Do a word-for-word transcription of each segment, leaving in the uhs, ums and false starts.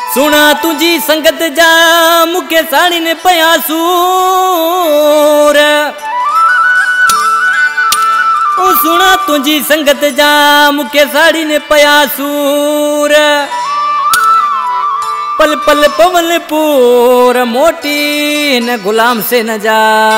सुना तुझी संगत जा मुके साड़ी ने पया सूर। ओ सुना तुझी संगत जा मुके साड़ी ने पया सूर। पल पल पवन पूर मोटी न गुलाम से न जा।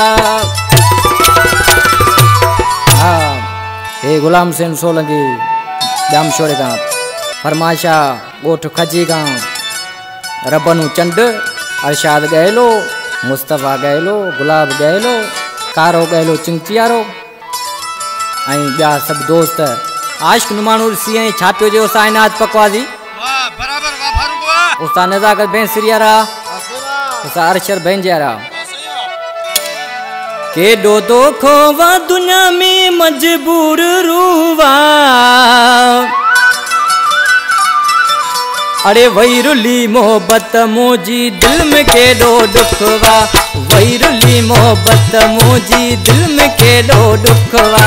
हाँ हे गुलाम सेन सोलंकी जाम छोड़े गांव फरमाशा गोठ खजी गांव रबनू चंड अरशाद गहलो मुस्तफ़ा गहलो गुलाब गहलो कारो गहलो चिंचियारो ऐं ॿिया सभु दोस्त आशिक नुमाणू सी ऐं छापियो जो साइनाथ पकवाजी वाह बराबर वाह फारूक वाह उस्ताद नज़ाकत बेंसरियारा उस्ताद अरशद बेंजियारा। केडो तो खोवा दुनिया में मजबूर रूवा। अरे वैरुली मोहब्बत मुझी दिल में केडो दुखवा। वैरुली मोहब्बत मुझी दिल में केडो दुखवा।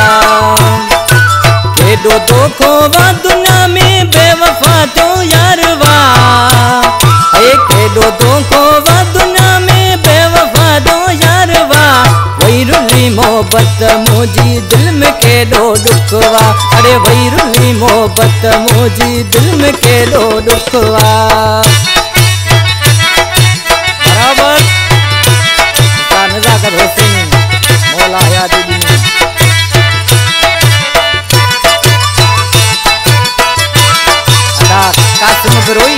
केडो तो खोवा दुनिया में बेवफा तो यारवा। अरे केडो तो खोवा दुनिया में बेवफा तो यारवा। वैरुली मोहब्बत मुझी दिल में केडो दुखवा। अरे वैरुली मोहब्बत मुझी दिल में केडो दुखवा। बराबर नज़ाकत हुसैनी मौला हयाती दीनी अदा कासिम बरोई।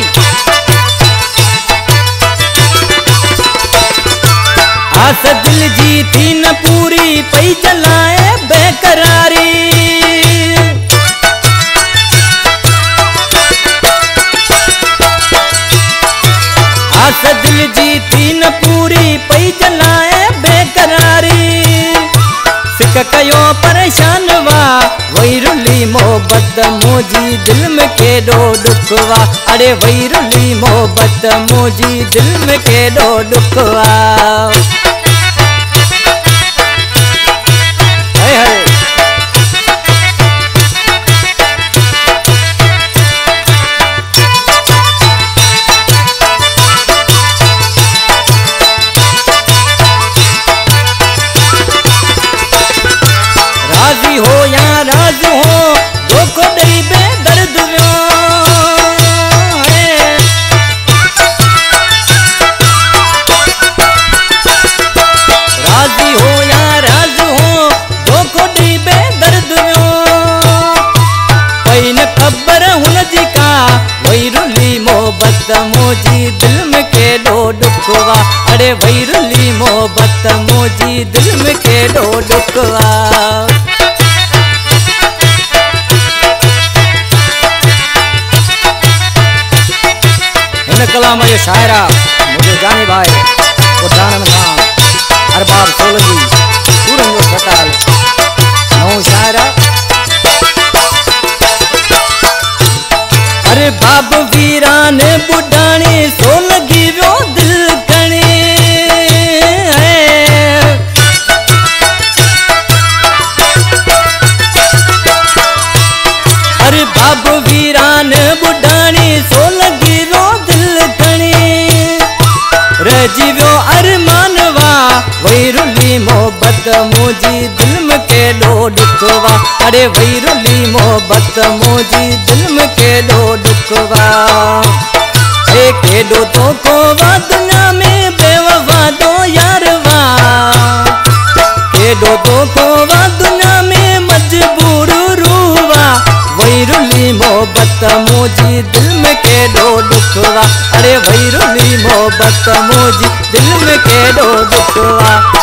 आस दिल जी थी न पूरी पई चलाए बेकरारी। आस दिल जी थी न पूरी पई चलाए बेकरारी। सिक कयो परेशान वा। वैरुली मोहब्बत मुझी दिल में केडो दुखवा। अरे वैरुली मोहब्बत मुझी दिल में केडो दुखवा। राजी हो या राज हो धोखो दई बे दर्द व्यो। राजी हो या राज हो धोखो दई बे दर्द व्यो। पई न खबर हुन जी का। वैरुली मोहब्बत मुझी दिल में केडो दुखवा। अरे वैरुली मोहब्बत मुझी दिल में केडो दुखवा। कलाम ये शायरा मुझे जानी भाई उदानन खान अरबाब सोलंकी सूरन जो खताल नौ शायरा। अरे बाब वीरान बुढ़ानी सोलंकी वो दिल कणी। अरे बाब वीरान बुढ़ानी सोलंकी रजीव्यो अरमानवा। वैरुली मोहब्बत मुझी दिल में केडो दुखवा। अरे वैरुली मोहब्बत मुझी दिल में केडो दुखवा। अरे केडो तो खोवा दुनिया में बेवफा तो यारवा। केडो तो खोवा दुनिया में मजबूर रूवा। वैरुली मोहब्बत मुझी दिल में केडो दुखवा। अरे वैरुली मोहब्बत मुझी दिल में केडो दुखवा।